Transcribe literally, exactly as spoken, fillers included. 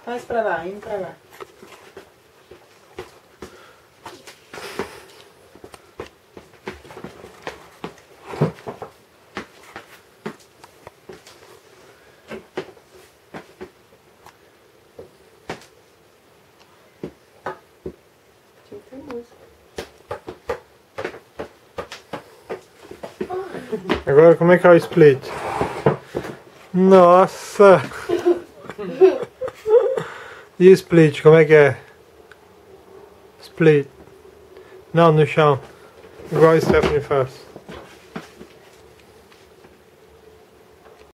Mais pra lá, indo pra lá. Agora como é que é o split? Nossa! E o split, como é que é? Split. Não, no chão. Igual a Stephanie faz.